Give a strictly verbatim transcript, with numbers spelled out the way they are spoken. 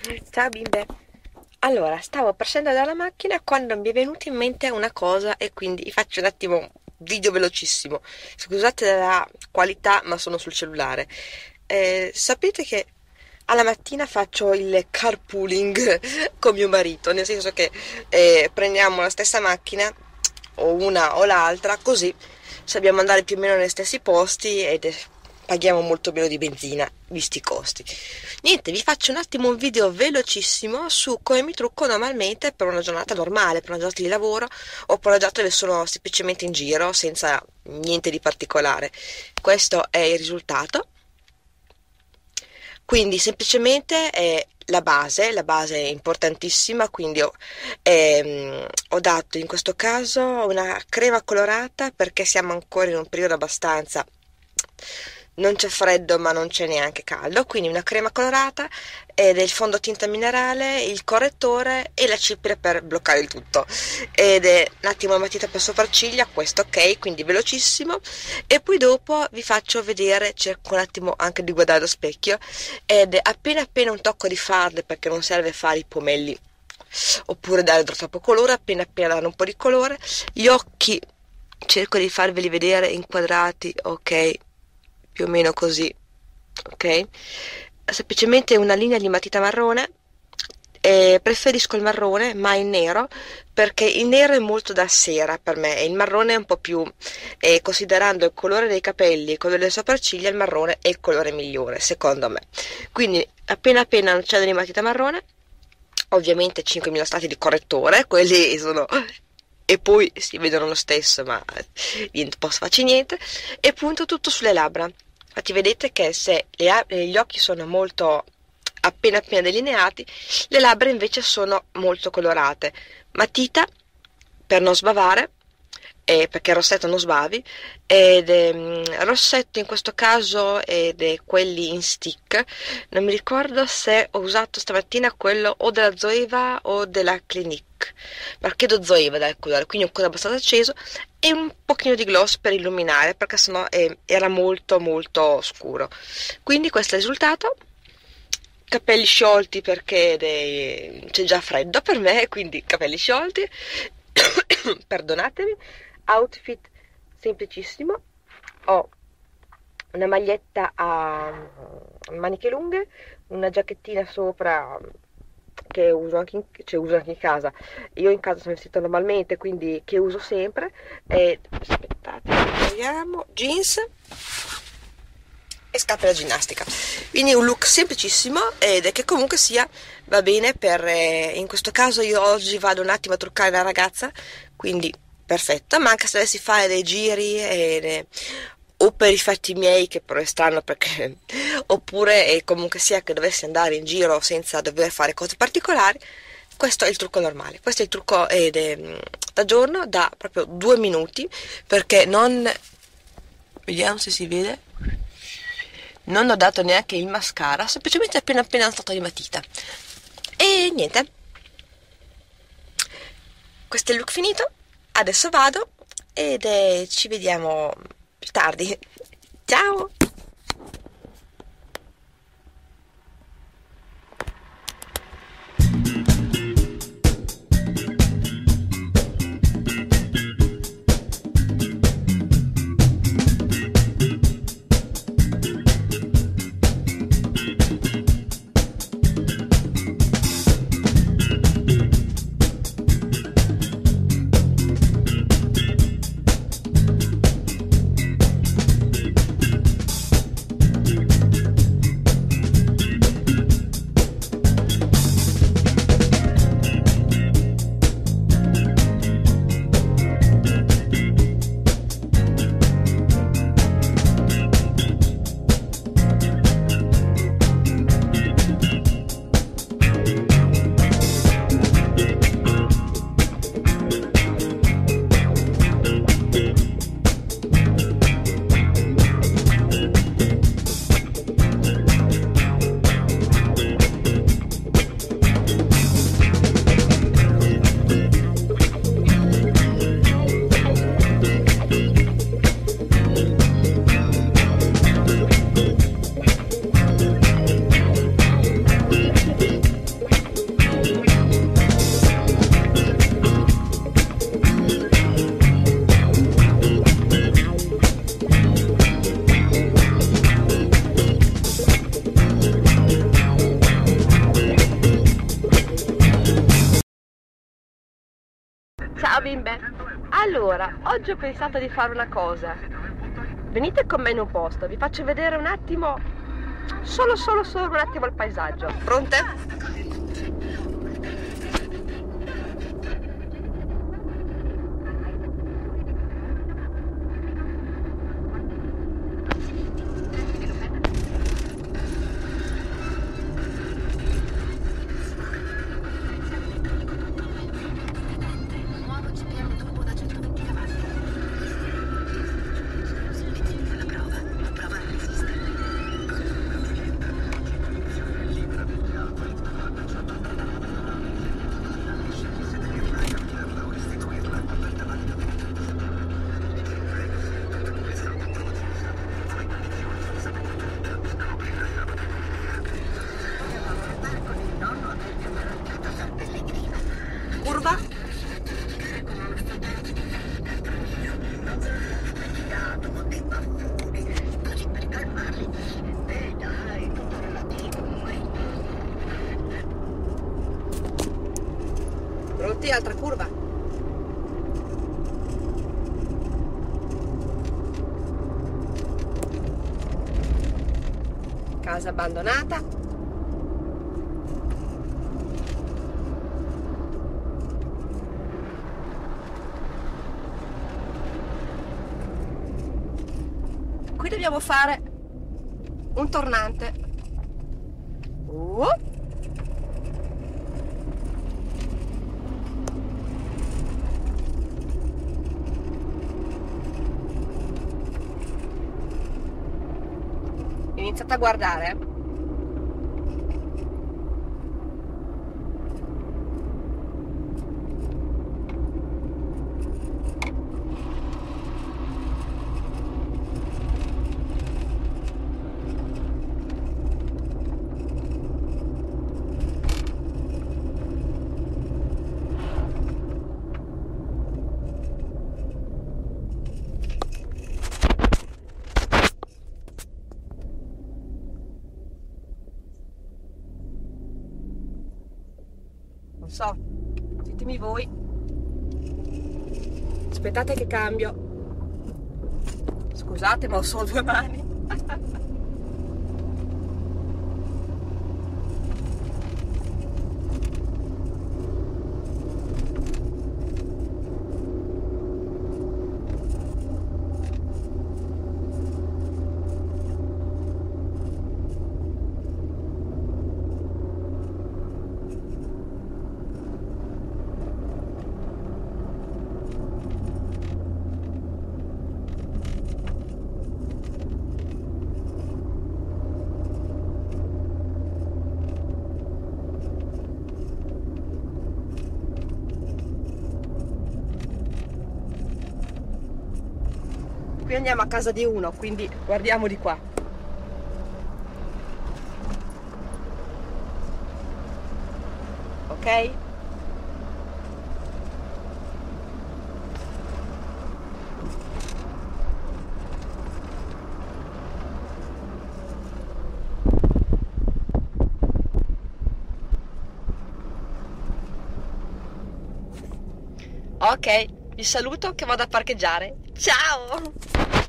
Ciao bimbe. Allora, stavo per scendere dalla macchina quando mi è venuta in mente una cosa e quindi vi faccio un attimo un video velocissimo. Scusate la qualità, ma sono sul cellulare. Eh, sapete che alla mattina faccio il carpooling con mio marito, nel senso che eh, prendiamo la stessa macchina, o una o l'altra, così sappiamo andare più o meno negli stessi posti ed eh, paghiamo molto meno di benzina, visti i costi. Niente, vi faccio un attimo un video velocissimo su come mi trucco normalmente per una giornata normale, per una giornata di lavoro o per una giornata dove sono semplicemente in giro senza niente di particolare. Questo è il risultato. Quindi semplicemente è la base, la base è importantissima, quindi ho, ehm, ho dato in questo caso una crema colorata perché siamo ancora in un periodo abbastanza, non c'è freddo ma non c'è neanche caldo, quindi una crema colorata ed è il fondotinta minerale, il correttore e la cipria per bloccare il tutto ed è un attimo la matita per sopracciglia, questo ok, quindi velocissimo e poi dopo vi faccio vedere, cerco un attimo anche di guardare allo specchio ed appena appena un tocco di farde perché non serve fare i pomelli oppure dare troppo colore, appena appena dare un po' di colore, gli occhi cerco di farveli vedere inquadrati, ok, più o meno così, ok? Semplicemente una linea di matita marrone. Eh, preferisco il marrone, ma in nero, perché il nero è molto da sera per me e il marrone è un po' più, eh, considerando il colore dei capelli e il colore delle sopracciglia, il marrone è il colore migliore, secondo me. Quindi appena appena un accenno di matita marrone, ovviamente cinquemila stati di correttore, quelli sono e poi si vedono lo stesso, ma niente, posso farci niente, e punto tutto sulle labbra. Infatti vedete che se le, gli occhi sono molto appena appena delineati, le labbra invece sono molto colorate. Matita per non sbavare, eh, perché il rossetto non sbavi, ed ehm, rossetto in questo caso ed è quelli in stick. Non mi ricordo se ho usato stamattina quello o della Zoeva o della Clinique, ma credo Zoeva dal colore, quindi un colore abbastanza acceso e un pochino di gloss per illuminare perché sennò eh, era molto molto scuro. Quindi questo è il risultato. Capelli sciolti perché dei- c'è già freddo per me, quindi capelli sciolti. Perdonatemi. Outfit semplicissimo. Ho una maglietta a maniche lunghe, una giacchettina sopra che uso anche in, cioè uso anche in casa. Io in casa sono vestita normalmente, quindi che uso sempre. E aspettate, vediamo. Jeans e scarpe da ginnastica, quindi un look semplicissimo ed è che comunque sia va bene per eh, in questo caso io oggi vado un attimo a truccare la ragazza, quindi perfetta, ma anche se dovessi fare dei giri eh, o per i fatti miei, che però è strano perché oppure eh, comunque sia che dovessi andare in giro senza dover fare cose particolari, questo è il trucco normale, questo è il trucco ed è, mm, da giorno da proprio due minuti perché non, vediamo se si vede, non ho dato neanche il mascara, semplicemente appena appena stato di matita. E niente, questo è il look finito. Adesso vado ed eh, ci vediamo più tardi. Ciao! Ciao bimbe! Allora, oggi ho pensato di fare una cosa. Venite con me in un posto, vi faccio vedere un attimo, solo solo solo un attimo il paesaggio. Pronte? Curva? Pronti? Altra curva. Casa abbandonata. Qui dobbiamo fare un tornante. Uh. Iniziate a guardare. Non so, ditemi voi. Aspettate che cambio. Scusate, ma ho solo due mani. Qui andiamo a casa di uno, quindi guardiamo di qua. Ok? Ok, vi saluto che vado a parcheggiare. Ciao!